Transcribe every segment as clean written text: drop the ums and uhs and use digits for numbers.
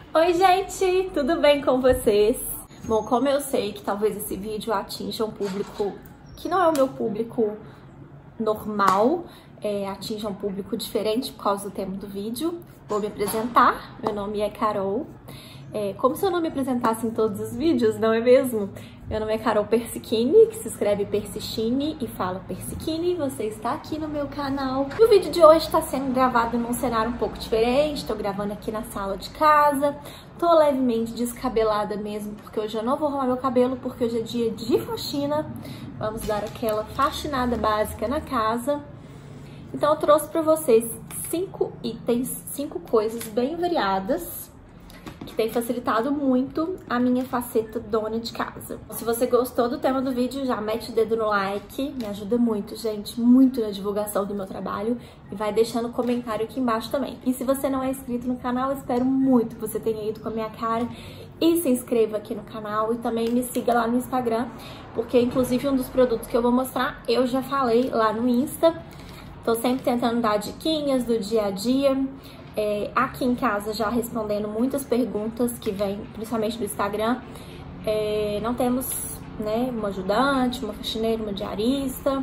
Oi gente, tudo bem com vocês? Bom, como eu sei que talvez esse vídeo atinja um público que não é o meu público normal, atinja um público diferente por causa do tema do vídeo, vou me apresentar. Meu nome é Carol. Como se eu não me apresentasse em todos os vídeos, não é mesmo? Meu nome é Carol Persichini, que se escreve Persichini e fala Persichini. Você está aqui no meu canal. E o vídeo de hoje está sendo gravado num cenário um pouco diferente. Estou gravando aqui na sala de casa. Tô levemente descabelada mesmo, porque hoje eu não vou arrumar meu cabelo, porque hoje é dia de faxina. Vamos dar aquela faxinada básica na casa. Então eu trouxe para vocês 5 itens, 5 coisas bem variadas, que tem facilitado muito a minha faceta dona de casa. Se você gostou do tema do vídeo, já mete o dedo no like, me ajuda muito, gente, muito na divulgação do meu trabalho, e vai deixando comentário aqui embaixo também. E se você não é inscrito no canal, eu espero muito que você tenha ido com a minha cara e se inscreva aqui no canal e também me siga lá no Instagram, porque inclusive um dos produtos que eu vou mostrar, eu já falei lá no Insta. Tô sempre tentando dar diquinhas do dia a dia. Aqui em casa já respondendo muitas perguntas que vêm principalmente do Instagram. Não temos, né, uma ajudante, uma faxineira, uma diarista.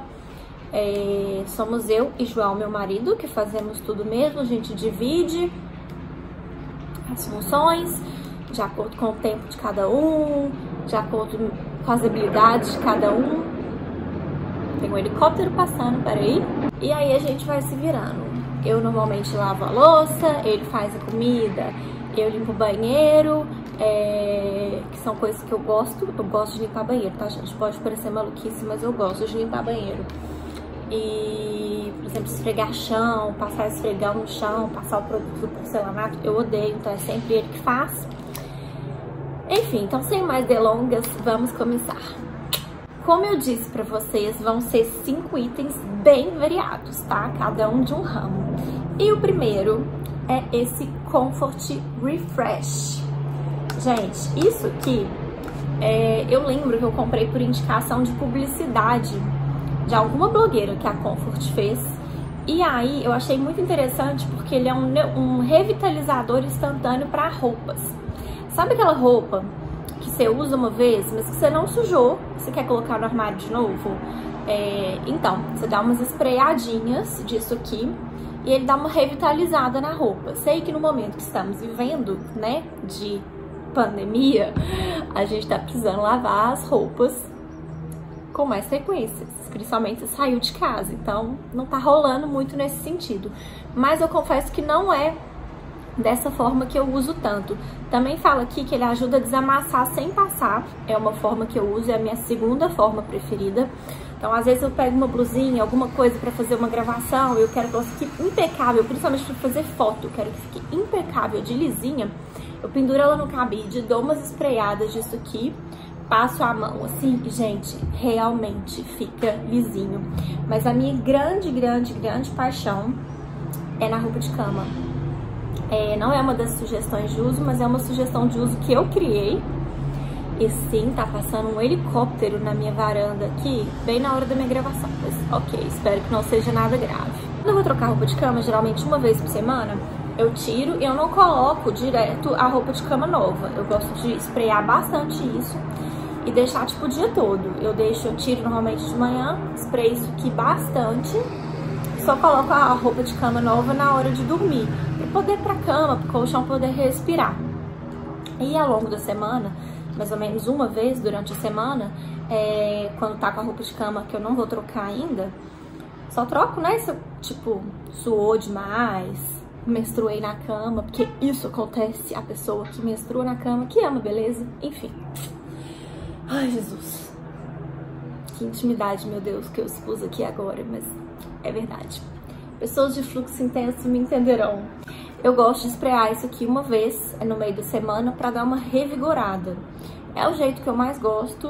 Somos eu e João, meu marido, que fazemos tudo mesmo. A gente divide as funções de acordo com o tempo de cada um, de acordo com as habilidades de cada um. Tem um helicóptero passando, peraí. E aí a gente vai se virando. Eu normalmente lavo a louça, ele faz a comida, eu limpo o banheiro, que são coisas que eu gosto. Eu gosto de limpar banheiro, tá, gente? Pode parecer maluquice, mas eu gosto de limpar banheiro. E, por exemplo, esfregar chão, passar esfregão no chão, passar o produto do porcelanato, eu odeio, então é sempre ele que faz. Enfim, então sem mais delongas, vamos começar. Como eu disse pra vocês, vão ser 5 itens bem variados, tá? Cada um de um ramo. E o primeiro é esse Comfort Refresh. Gente, isso aqui, eu lembro que eu comprei por indicação de publicidade de alguma blogueira que a Comfort fez. E aí eu achei muito interessante porque ele é um revitalizador instantâneo para roupas. Sabe aquela roupa que você usa uma vez, mas que você não sujou, você quer colocar no armário de novo? Então, você dá umas espraiadinhas disso aqui e ele dá uma revitalizada na roupa. Sei que no momento que estamos vivendo, né, de pandemia, a gente tá precisando lavar as roupas com mais frequência, principalmente se saiu de casa, então não tá rolando muito nesse sentido. Mas eu confesso que não é dessa forma que eu uso tanto. Também fala aqui que ele ajuda a desamassar sem passar. É uma forma que eu uso, é a minha segunda forma preferida. Então, às vezes eu pego uma blusinha, alguma coisa pra fazer uma gravação, eu quero que ela fique impecável, principalmente pra fazer foto, eu quero que fique impecável, de lisinha. Eu penduro ela no cabide, dou umas espraiadas disso aqui, passo a mão assim e, gente, realmente fica lisinho. Mas a minha grande paixão é na roupa de cama. Não é uma das sugestões de uso, mas é uma sugestão de uso que eu criei. E sim, tá passando um helicóptero na minha varanda aqui, bem na hora da minha gravação. Mas ok, espero que não seja nada grave. Quando eu vou trocar roupa de cama, geralmente uma vez por semana, eu tiro e eu não coloco direto a roupa de cama nova. Eu gosto de espraiar bastante isso e deixar tipo o dia todo. Eu tiro normalmente de manhã, espreio isso aqui bastante. Só coloco a roupa de cama nova na hora de dormir, para poder ir pra cama, pro colchão poder respirar. E ao longo da semana, mais ou menos uma vez durante a semana, quando tá com a roupa de cama que eu não vou trocar ainda, só troco, né? Se eu, tipo, suou demais, menstruei na cama, porque isso acontece, a pessoa que menstrua na cama, que ama, beleza? Enfim. Ai, Jesus. Que intimidade, meu Deus, que eu expus aqui agora, mas é verdade. Pessoas de fluxo intenso me entenderão. Eu gosto de espraiar isso aqui uma vez no meio da semana pra dar uma revigorada. É o jeito que eu mais gosto.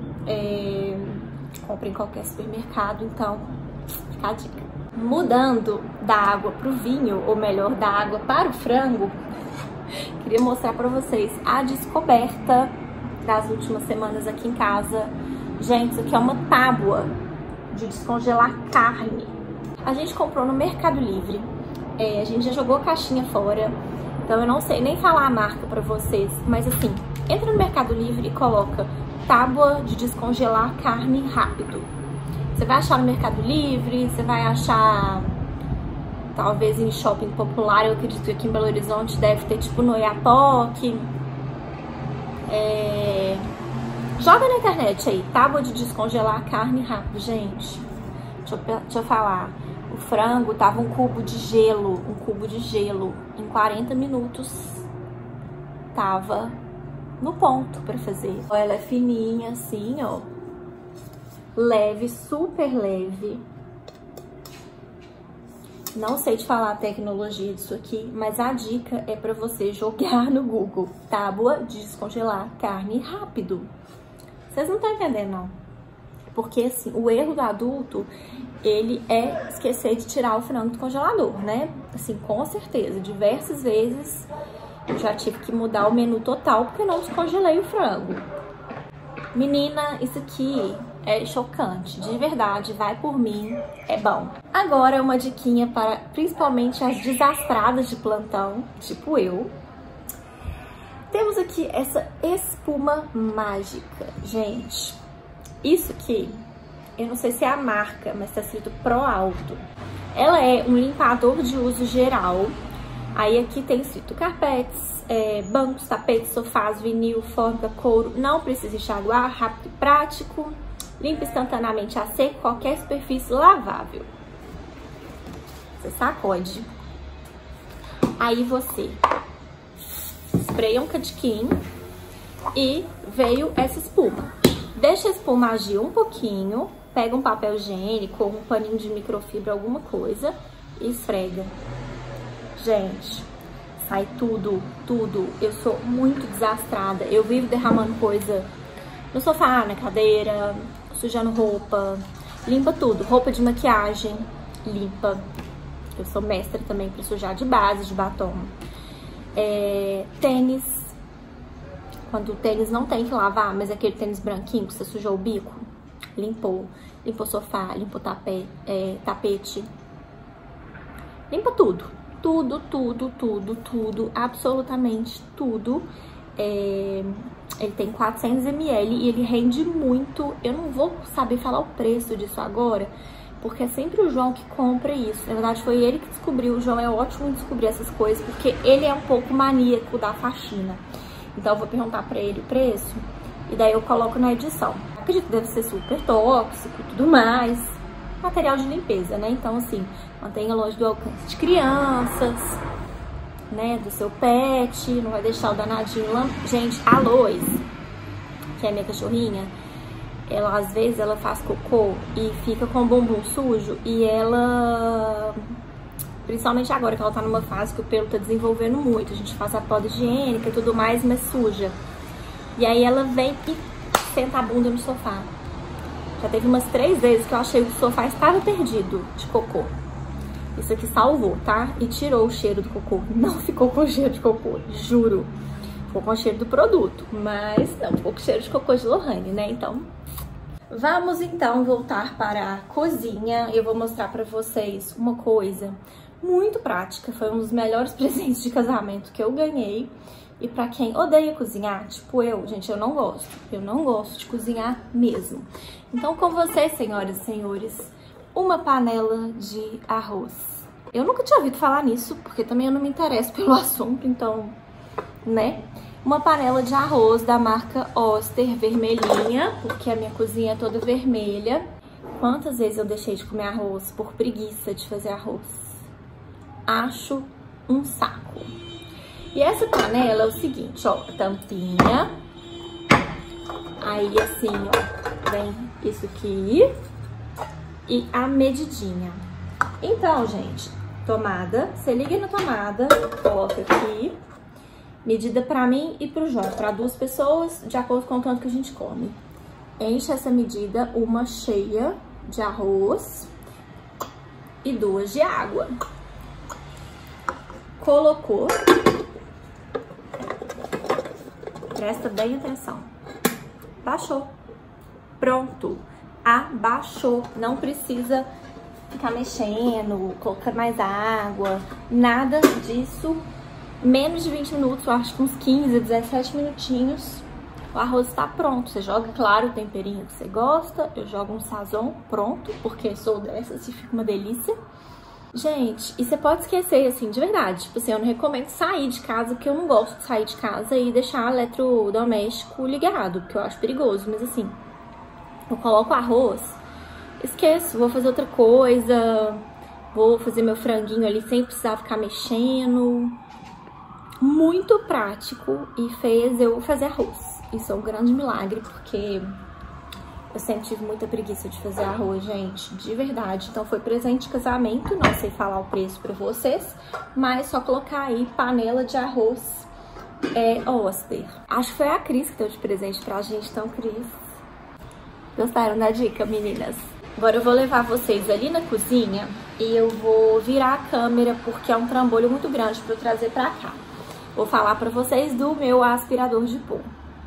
Compre em qualquer supermercado, então fica a dica. Mudando da água pro vinho, ou melhor, da água para o frango, queria mostrar pra vocês a descoberta das últimas semanas aqui em casa. Gente, isso aqui é uma tábua de descongelar carne. A gente comprou no Mercado Livre. A gente já jogou a caixinha fora. Então eu não sei nem falar a marca pra vocês, mas assim, entra no Mercado Livre e coloca tábua de descongelar carne rápido. Você vai achar no Mercado Livre, você vai achar talvez em shopping popular, eu acredito que aqui em Belo Horizonte deve ter tipo no Oiapoque. Joga na internet aí, tábua de descongelar carne rápido, gente. Deixa eu falar. O frango tava um cubo de gelo. Em 40 minutos tava no ponto pra fazer. Ela é fininha assim, ó. Leve, super leve. Não sei te falar a tecnologia disso aqui, mas a dica é pra você jogar no Google. Tábua de descongelar carne rápido. Vocês não estão entendendo, não. Porque, assim, o erro do adulto, ele é esquecer de tirar o frango do congelador, né? Assim, com certeza. Diversas vezes eu já tive que mudar o menu total porque eu não descongelei o frango. Menina, isso aqui é chocante. De verdade, vai por mim, é bom. Agora, uma diquinha para principalmente as desastradas de plantão, tipo eu. Temos aqui essa espuma mágica, gente. Isso aqui, eu não sei se é a marca, mas tá escrito Pro Alto. Ela é um limpador de uso geral. Aí aqui tem escrito carpetes, bancos, tapetes, sofás, vinil, formica, couro. Não precisa enxaguar, rápido e prático. Limpa instantaneamente a seco qualquer superfície lavável. Você sacode. Aí você espreia um cadiquinho e veio essa espuma. Deixa a espuma agir um pouquinho, pega um papel higiênico ou um paninho de microfibra, alguma coisa, e esfrega. Gente, sai tudo. Eu sou muito desastrada. Eu vivo derramando coisa no sofá, na cadeira, sujando roupa. Limpa tudo. Roupa de maquiagem, limpa. Eu sou mestra também pra sujar de base, de batom. Tênis. Quando o tênis não tem que lavar, mas é aquele tênis branquinho que você sujou o bico, limpou. Limpou o sofá, limpou o tapete. Limpa tudo. Tudo, absolutamente tudo. Ele tem 400 ml e ele rende muito. Eu não vou saber falar o preço disso agora, porque é sempre o João que compra isso. Na verdade, foi ele que descobriu. O João é ótimo em descobrir essas coisas, porque ele é um pouco maníaco da faxina. Então eu vou perguntar pra ele o preço e daí eu coloco na edição. Acredito que deve ser super tóxico e tudo mais. Material de limpeza, né? Então, assim, mantenha longe do alcance de crianças, né? Do seu pet, não vai deixar o danadinho lá. Gente, a Lois, que é minha cachorrinha, ela às vezes ela faz cocô e fica com o bumbum sujo e ela... Principalmente agora que ela tá numa fase que o pelo tá desenvolvendo muito. A gente faz a poda higiênica e tudo mais, mas suja. E aí ela vem e senta a bunda no sofá. Já teve umas 3 vezes que eu achei que o sofá estava perdido de cocô. Isso aqui salvou, tá? E tirou o cheiro do cocô. Não ficou com cheiro de cocô, juro. Ficou com o cheiro do produto, mas não ficou com cheiro de cocô de Lohane, né? Então, vamos então voltar para a cozinha. Eu vou mostrar pra vocês uma coisa muito prática. Foi um dos melhores presentes de casamento que eu ganhei. E pra quem odeia cozinhar, tipo eu, gente, eu não gosto. Eu não gosto de cozinhar mesmo. Então, com vocês, senhoras e senhores, uma panela de arroz. Eu nunca tinha ouvido falar nisso, porque também eu não me interesso pelo assunto, então, né? Uma panela de arroz da marca Oster, vermelhinha, porque a minha cozinha é toda vermelha. Quantas vezes eu deixei de comer arroz por preguiça de fazer arroz? Acho um saco. E essa panela é o seguinte, ó, a tampinha. Aí assim, ó, vem isso aqui e a medidinha. Então, gente, tomada, você liga na tomada, coloca aqui, medida pra mim e pro João, pra 2 pessoas, de acordo com o tanto que a gente come. Enche essa medida, uma cheia de arroz e 2 de água. Colocou. Presta bem atenção. Baixou. Pronto. Abaixou. Não precisa ficar mexendo, colocar mais água. Nada disso. menos de 20 minutos, eu acho que uns 15, 17 minutinhos, o arroz está pronto. Você joga, claro, o temperinho que você gosta. Eu jogo um sazon pronto, porque sou dessas e fica uma delícia. Gente, e você pode esquecer, assim, de verdade. Tipo assim, eu não recomendo sair de casa, porque eu não gosto de sair de casa e deixar eletrodoméstico ligado, porque eu acho perigoso. Mas assim, eu coloco o arroz, esqueço, vou fazer outra coisa, vou fazer meu franguinho ali sem precisar ficar mexendo. Muito prático e fez eu fazer arroz. Isso é um grande milagre, porque eu sempre tive muita preguiça de fazer arroz, gente, de verdade. Então foi presente de casamento, não sei falar o preço pra vocês, mas só colocar aí panela de arroz Oster. Acho que foi a Cris que deu de presente pra gente, então Cris, gostaram da dica, meninas? Agora eu vou levar vocês ali na cozinha e eu vou virar a câmera porque é um trambolho muito grande pra eu trazer pra cá. Vou falar pra vocês do meu aspirador de pó.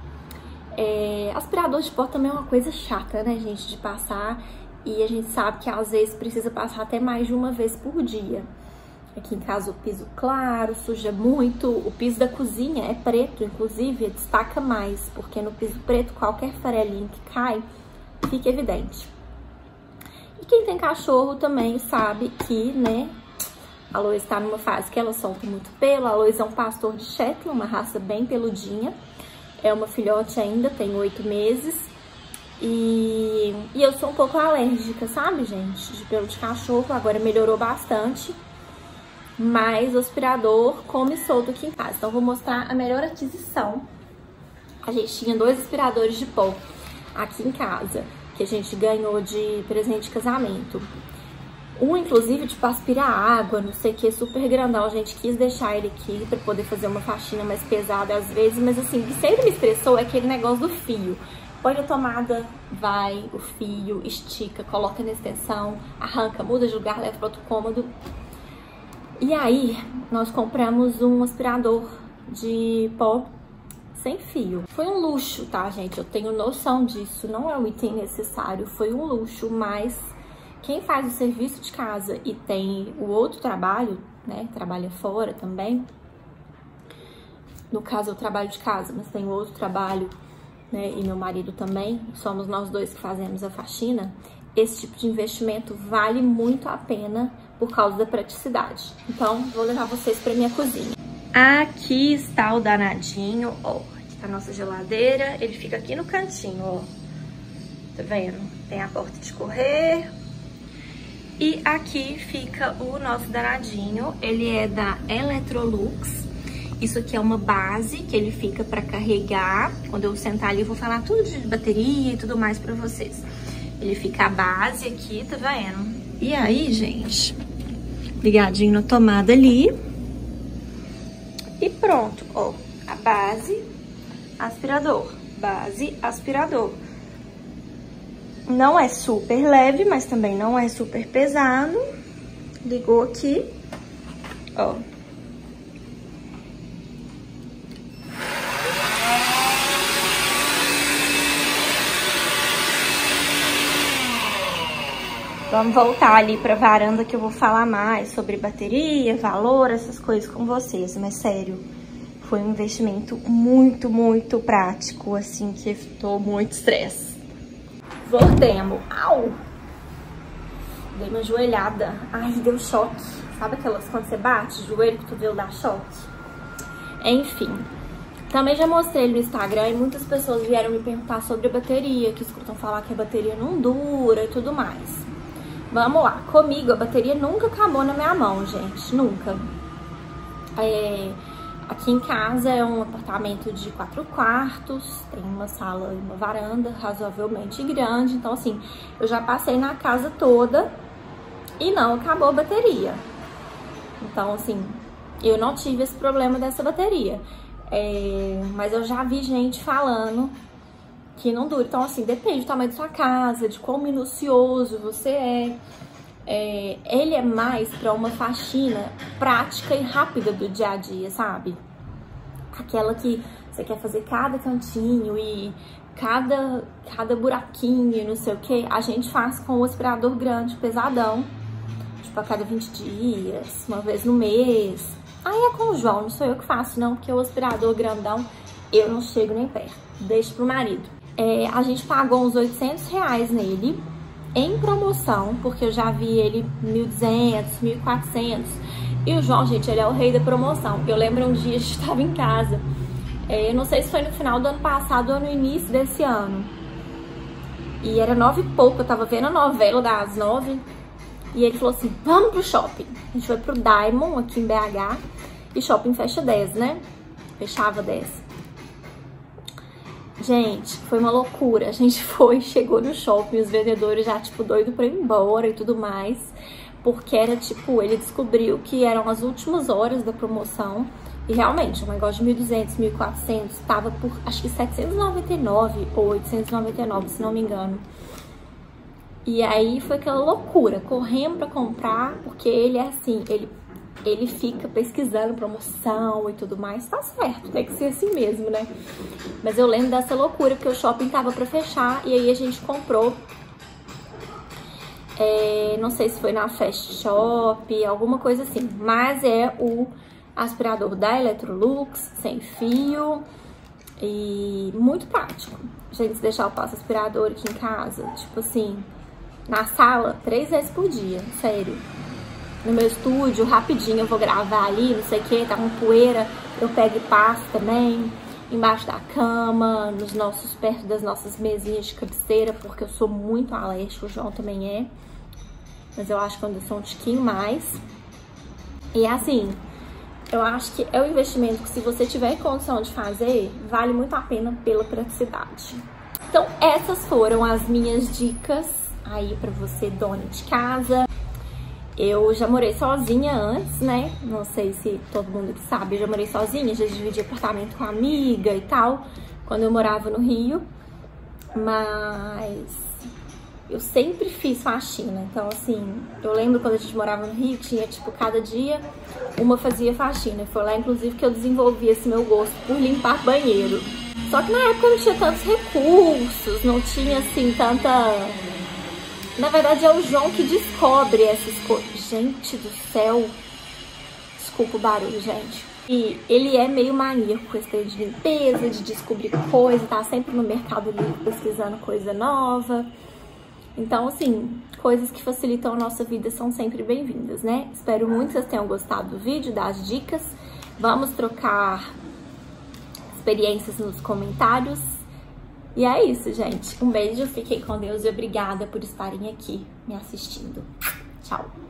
Aspirador de pó também é uma coisa chata, né, gente, de passar. E a gente sabe que às vezes precisa passar até mais de uma vez por dia. Aqui em casa o piso claro, suja muito. O piso da cozinha é preto, inclusive, destaca mais. Porque no piso preto, qualquer farelinho que cai, fica evidente. E quem tem cachorro também sabe que, né, a Lois tá numa fase que ela solta muito pelo. A Lois é um pastor de Shetland, uma raça bem peludinha. É uma filhote ainda, tem 8 meses. E eu sou um pouco alérgica, sabe, gente? De pelo de cachorro, agora melhorou bastante. Mas o aspirador come solto aqui em casa. Então, vou mostrar a melhor aquisição. A gente tinha 2 aspiradores de pó aqui em casa, que a gente ganhou de presente de casamento. Um, inclusive, tipo, aspira água, não sei o que, super grandão. A gente quis deixar ele aqui pra poder fazer uma faxina mais pesada às vezes. Mas, assim, o que sempre me estressou é aquele negócio do fio. Põe na tomada, vai, o fio, estica, coloca na extensão, arranca, muda de lugar, leva para outro cômodo. E aí, nós compramos um aspirador de pó sem fio. Foi um luxo, tá, gente? Eu tenho noção disso, não é um item necessário, foi um luxo, mas quem faz o serviço de casa e tem o outro trabalho, né, trabalha fora também, no caso eu trabalho de casa, mas tem outro trabalho, né, e meu marido também, somos nós dois que fazemos a faxina, esse tipo de investimento vale muito a pena por causa da praticidade. Então, vou levar vocês pra minha cozinha. Aqui está o danadinho, ó, aqui tá a nossa geladeira, ele fica aqui no cantinho, ó, tá vendo? Tem a porta de correr. E aqui fica o nosso danadinho, ele é da Electrolux. Isso aqui é uma base que ele fica pra carregar. Quando eu sentar ali eu vou falar tudo de bateria e tudo mais pra vocês. Ele fica a base aqui, tá vendo? E aí, gente, ligadinho na tomada ali. E pronto, ó, a base, aspirador, base, aspirador. Não é super leve, mas também não é super pesado. Ligou aqui, ó. Vamos voltar ali pra varanda que eu vou falar mais sobre bateria, valor, essas coisas com vocês. Mas sério, foi um investimento muito, muito prático, assim, que evitou muito estresse. Voltemos. Au! Dei uma joelhada. Ai, deu choque. Sabe aquelas quando você bate o joelho que tu viu dar choque? Enfim. Também já mostrei ele no Instagram e muitas pessoas vieram me perguntar sobre a bateria, que escutam falar que a bateria não dura e tudo mais. Vamos lá. Comigo, a bateria nunca acabou na minha mão, gente. Nunca. Aqui em casa é um apartamento de 4 quartos, tem uma sala e uma varanda razoavelmente grande. Então, assim, eu já passei na casa toda e não acabou a bateria. Então, assim, eu não tive esse problema dessa bateria. Mas eu já vi gente falando que não dura. Então, assim, depende do tamanho da sua casa, de quão minucioso você é. Ele é mais pra uma faxina prática e rápida do dia a dia, sabe? Aquela que você quer fazer cada cantinho e cada buraquinho e não sei o que, a gente faz com o aspirador grande, pesadão, tipo a cada 20 dias, uma vez no mês. Aí é com o João, não sou eu que faço não, porque o aspirador grandão eu não chego nem perto, deixo pro marido. A gente pagou uns R$800 nele, em promoção, porque eu já vi ele 1.200, 1.400. E o João, gente, ele é o rei da promoção. Eu lembro um dia a gente estava em casa, eu não sei se foi no final do ano passado ou no início desse ano. E era 9 e pouco, eu tava vendo a novela das 9. E ele falou assim, vamos pro shopping. A gente foi pro Diamond, aqui em BH. E shopping fecha 10, né? Fechava 10. Gente, foi uma loucura. A gente chegou no shopping, os vendedores já, tipo, doido pra ir embora e tudo mais. Porque era, tipo, ele descobriu que eram as últimas horas da promoção. E realmente, um negócio de 1.200, 1.400, tava por, acho que 799 ou 899, se não me engano. E aí foi aquela loucura, correndo pra comprar, porque ele é assim, ele fica pesquisando promoção e tudo mais, tá certo, tem que ser assim mesmo, né? Mas eu lembro dessa loucura, porque o shopping tava pra fechar, e aí a gente comprou, não sei se foi na Fast Shop, alguma coisa assim, mas é o aspirador da Electrolux, sem fio e muito prático. Gente, se deixar eu passo aspirador aqui em casa, tipo assim, na sala, 3 vezes por dia, sério. No meu estúdio, rapidinho eu vou gravar ali, não sei o que, tá com poeira, eu pego e passo também. Embaixo da cama, perto das nossas mesinhas de cabeceira, porque eu sou muito alérgica, o João também é. Mas eu acho que eu sou um tiquinho mais. E assim, eu acho que é um investimento que, se você tiver condição de fazer, vale muito a pena pela praticidade. Então, essas foram as minhas dicas aí pra você, dona de casa. Eu já morei sozinha antes, né? Não sei se todo mundo que sabe, eu já morei sozinha, já dividi apartamento com amiga e tal, quando eu morava no Rio. Mas eu sempre fiz faxina, então assim, eu lembro quando a gente morava no Rio, tinha tipo, cada dia uma fazia faxina. Foi lá, inclusive, que eu desenvolvi esse meu gosto por limpar banheiro. Só que na época não tinha tantos recursos, não tinha assim tanta... Na verdade é o João que descobre essas coisas. Gente do céu, desculpa o barulho, gente. E ele é meio maníaco com esse trem de limpeza, de descobrir coisa, tá sempre no Mercado Livre pesquisando coisa nova. Então, assim, coisas que facilitam a nossa vida são sempre bem-vindas, né? Espero muito que vocês tenham gostado do vídeo, das dicas. Vamos trocar experiências nos comentários. E é isso, gente. Um beijo, fiquem com Deus e obrigada por estarem aqui me assistindo. Tchau!